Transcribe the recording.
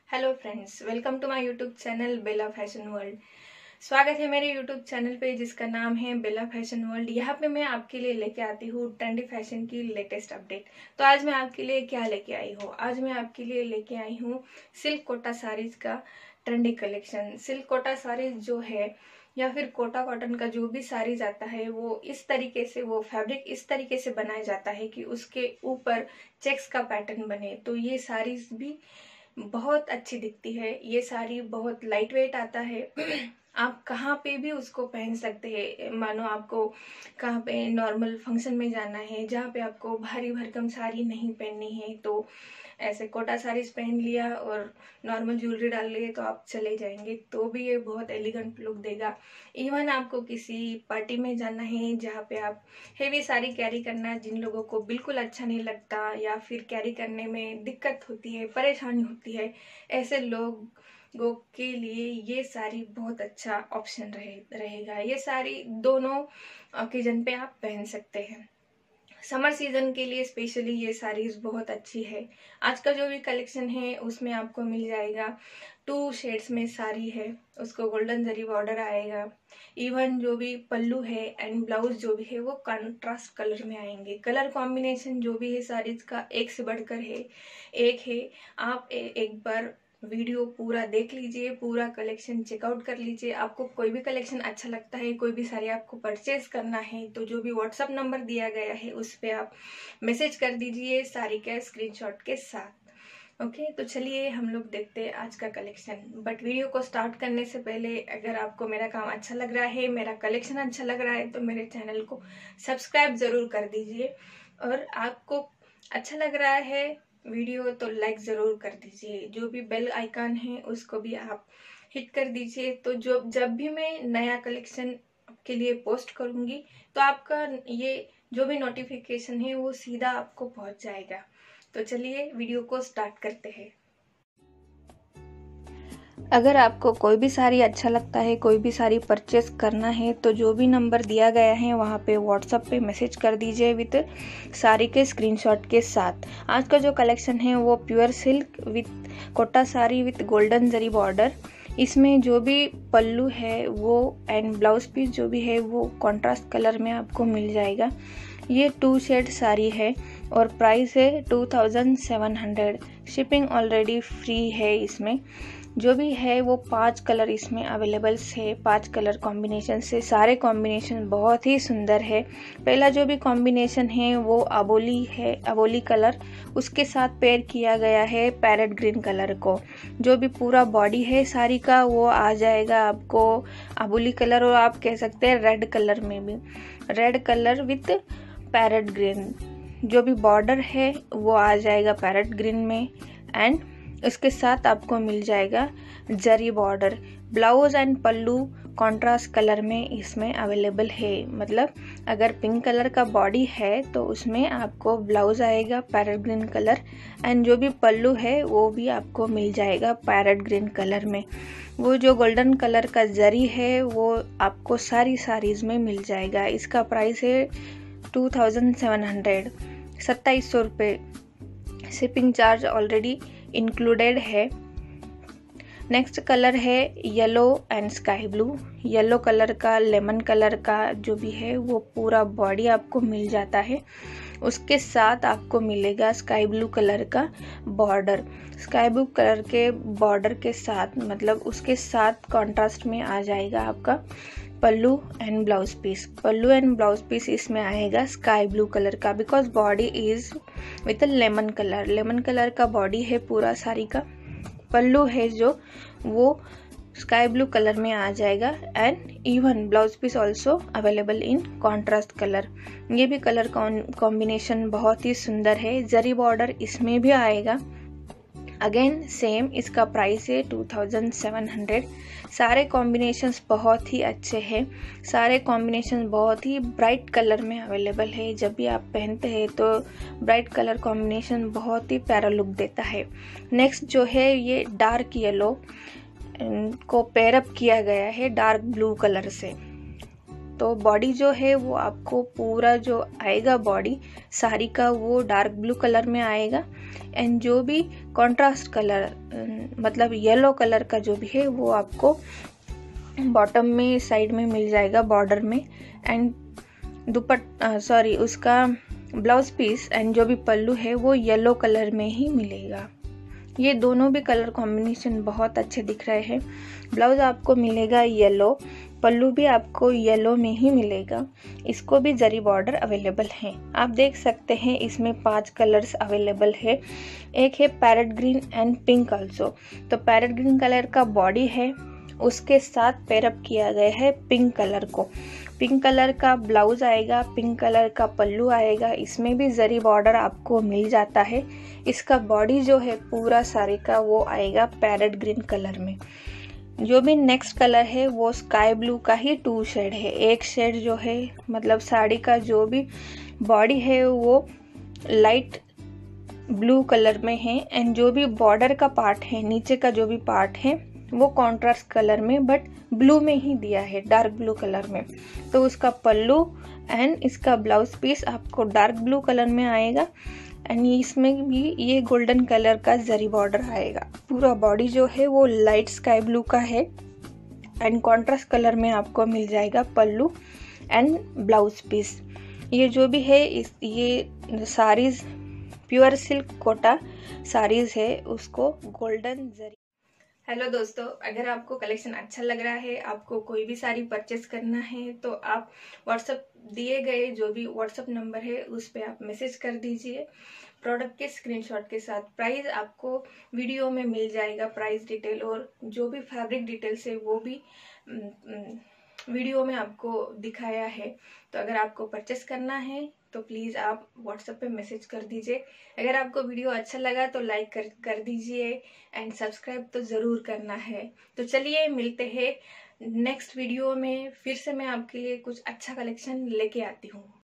Hello friends, welcome to my YouTube channel Bela fashion world. स्वागत है मेरे यूट्यूब चैनल पे जिसका नाम है बेला फैशन वर्ल्ड। यहाँ पे मैं आपके लिए लेके आती हूँ ट्रेंडी फैशन की लेटेस्ट अपडेट। तो आज मैं आपके लिए क्या लेके आई हूँ? आज मैं आपके लिए लेके आई हूँ सिल्क कोटा साड़ीज का trendy collection. Silk Kota saris जो है या फिर कोटा कॉटन का जो भी साड़ीज आता है वो इस तरीके से, वो फैब्रिक इस तरीके से बनाया जाता है कि उसके ऊपर चेक्स का पैटर्न बने। तो ये साड़ीज भी बहुत अच्छी दिखती है। ये साड़ी बहुत लाइट वेट आता है। आप कहाँ पे भी उसको पहन सकते हैं। मानो आपको कहाँ पे नॉर्मल फंक्शन में जाना है जहाँ पे आपको भारी भरकम साड़ी नहीं पहननी है, तो ऐसे कोटा साड़ीज पहन लिया और नॉर्मल ज्वेलरी डाल लिए तो आप चले जाएंगे, तो भी ये बहुत एलिगेंट लुक देगा। इवन आपको किसी पार्टी में जाना है जहाँ पे आप हेवी साड़ी कैरी करना जिन लोगों को बिल्कुल अच्छा नहीं लगता या फिर कैरी करने में दिक्कत होती है, परेशानी होती है, ऐसे लोगों के लिए ये साड़ी बहुत अच्छा ऑप्शन रहेगा। ये साड़ी दोनों ओकेजन पे आप पहन सकते हैं। समर सीजन के लिए स्पेशली ये साड़ीज बहुत अच्छी है। आज का जो भी कलेक्शन है उसमें आपको मिल जाएगा 2 शेड्स में साड़ी है, उसको गोल्डन जरी बॉर्डर आएगा। इवन जो भी पल्लू है एंड ब्लाउज जो भी है वो कंट्रास्ट कलर में आएंगे। कलर कॉम्बिनेशन जो भी है साड़ीज का एक से बढ़कर है एक है। आप एक बार वीडियो पूरा देख लीजिए, पूरा कलेक्शन चेकआउट कर लीजिए। आपको कोई भी कलेक्शन अच्छा लगता है, कोई भी साड़ी आपको परचेज करना है तो जो भी व्हाट्सअप नंबर दिया गया है उस पर आप मैसेज कर दीजिए साड़ी के स्क्रीनशॉट के साथ। ओके, तो चलिए हम लोग देखते हैं आज का कलेक्शन। बट वीडियो को स्टार्ट करने से पहले अगर आपको मेरा काम अच्छा लग रहा है, मेरा कलेक्शन अच्छा लग रहा है, तो मेरे चैनल को सब्सक्राइब जरूर कर दीजिए। और आपको अच्छा लग रहा है वीडियो तो लाइक जरूर कर दीजिए। जो भी बेल आइकन है उसको भी आप हिट कर दीजिए, तो जब भी मैं नया कलेक्शन के लिए पोस्ट करूंगी तो आपका ये जो भी नोटिफिकेशन है वो सीधा आपको पहुंच जाएगा। तो चलिए वीडियो को स्टार्ट करते हैं। अगर आपको कोई भी साड़ी अच्छा लगता है, कोई भी साड़ी परचेस करना है, तो जो भी नंबर दिया गया है वहाँ पे व्हाट्सएप पे मैसेज कर दीजिए विथ साड़ी के स्क्रीनशॉट के साथ। आज का जो कलेक्शन है वो pure silk with Kota sari with golden zari border. इसमें जो भी पल्लू है वो एंड ब्लाउज पीस जो भी है वो कॉन्ट्रास्ट कलर में आपको मिल जाएगा। ये 2 शेड साड़ी है और प्राइस है 2700। शिपिंग ऑलरेडी फ्री है। इसमें जो भी है वो 5 कलर इसमें अवेलेबल है, 5 कलर कॉम्बिनेशन से। सारे कॉम्बिनेशन बहुत ही सुंदर है। पहला जो भी कॉम्बिनेशन है वो अबोली है, अबोली कलर, उसके साथ पेयर किया गया है पैरेट ग्रीन कलर को। जो भी पूरा बॉडी है साड़ी का वो आ जाएगा आपको अबोली कलर, और आप कह सकते हैं रेड कलर में भी, red colour with parrot green. जो भी बॉर्डर है वो आ जाएगा पैरेट ग्रीन में एंड उसके साथ आपको मिल जाएगा zari border. Blouse and pallu contrast colour में इसमें अवेलेबल है। मतलब अगर पिंक कलर का बॉडी है तो उसमें आपको ब्लाउज आएगा पैरेट ग्रीन कलर एंड जो भी पल्लू है वो भी आपको मिल जाएगा पैरेट ग्रीन कलर में। वो जो गोल्डन कलर का जरी है वो आपको सारी साड़ीज में मिल जाएगा। इसका प्राइस है 2700, 2700 रुपये। शिपिंग चार्ज ऑलरेडी इंक्लूडेड है। नेक्स्ट कलर है yellow and sky blue. Yellow colour का, लेमन कलर का जो भी है वो पूरा बॉडी आपको मिल जाता है। उसके साथ आपको मिलेगा स्काई ब्लू कलर का बॉर्डर। स्काई ब्लू कलर के बॉर्डर के साथ, मतलब उसके साथ कॉन्ट्रास्ट में आ जाएगा आपका pallu and blouse piece. Pallu and blouse piece इसमें आएगा स्काई ब्लू कलर का, because body is with lemon colour. Lemon colour का बॉडी है पूरा साड़ी का। पल्लू है जो वो स्काई ब्लू कलर में आ जाएगा and even blouse piece also available in contrast colour. ये भी कलर कॉम्बिनेशन बहुत ही सुंदर है। जरी बॉर्डर इसमें भी आएगा। अगेन सेम, इसका प्राइस है 2700। सारे कॉम्बिनेशंस बहुत ही अच्छे हैं। सारे कॉम्बिनेशन बहुत ही ब्राइट कलर में अवेलेबल है। जब भी आप पहनते हैं तो ब्राइट कलर कॉम्बिनेशन बहुत ही प्यारा लुक देता है। नेक्स्ट जो है ये डार्क येलो को पेयरअप किया गया है डार्क ब्लू कलर से। तो बॉडी जो है वो आपको पूरा जो आएगा बॉडी साड़ी का वो डार्क ब्लू कलर में आएगा। एंड जो भी कॉन्ट्रास्ट कलर मतलब येलो कलर का जो भी है वो आपको बॉटम में साइड में मिल जाएगा बॉर्डर में। एंड उसका ब्लाउज पीस एंड जो भी पल्लू है वो येलो कलर में ही मिलेगा। ये दोनों भी कलर कॉम्बिनेशन बहुत अच्छे दिख रहे हैं। ब्लाउज आपको मिलेगा येलो, पल्लू भी आपको येलो में ही मिलेगा। इसको भी जरी बॉर्डर अवेलेबल है। आप देख सकते हैं इसमें 5 कलर्स अवेलेबल है। एक है parrot green and pink also. तो पैरेट ग्रीन कलर का बॉडी है, उसके साथ पेयरअप किया गया है पिंक कलर को। पिंक कलर का ब्लाउज आएगा, पिंक कलर का पल्लू आएगा। इसमें भी जरी बॉर्डर आपको मिल जाता है। इसका बॉडी जो है पूरा साड़ी का वो आएगा पैरेट ग्रीन कलर में। जो भी नेक्स्ट कलर है वो स्काई ब्लू का ही 2 शेड है। एक शेड जो है मतलब साड़ी का जो भी बॉडी है वो लाइट ब्लू कलर में है। एंड जो भी बॉर्डर का पार्ट है, नीचे का जो भी पार्ट है वो कॉन्ट्रास्ट कलर में बट ब्लू में ही दिया है, डार्क ब्लू कलर में। तो उसका पल्लू एंड इसका ब्लाउज पीस आपको डार्क ब्लू कलर में आएगा। एंड इसमें भी ये गोल्डन कलर का जरी बॉर्डर आएगा। पूरा बॉडी जो है वो लाइट स्काई ब्लू का है एंड कॉन्ट्रास्ट कलर में आपको मिल जाएगा पल्लू एंड ब्लाउज पीस। ये जो भी है ये साड़ीज प्योर सिल्क कोटा साड़ीज है, उसको गोल्डन जरी। हेलो दोस्तों, अगर आपको कलेक्शन अच्छा लग रहा है, आपको कोई भी साड़ी परचेस करना है तो आप व्हाट्सएप दिए गए जो भी व्हाट्सएप नंबर है उस पर आप मैसेज कर दीजिए प्रोडक्ट के स्क्रीनशॉट के साथ। प्राइस आपको वीडियो में मिल जाएगा, प्राइस डिटेल और जो भी फैब्रिक डिटेल्स है वो भी वीडियो में आपको दिखाया है। तो अगर आपको परचेस करना है तो प्लीज़ आप व्हाट्सएप पे मैसेज कर दीजिए। अगर आपको वीडियो अच्छा लगा तो लाइक कर दीजिए एंड सब्सक्राइब तो ज़रूर करना है। तो चलिए मिलते हैं नेक्स्ट वीडियो में। फिर से मैं आपके लिए कुछ अच्छा कलेक्शन लेके आती हूँ।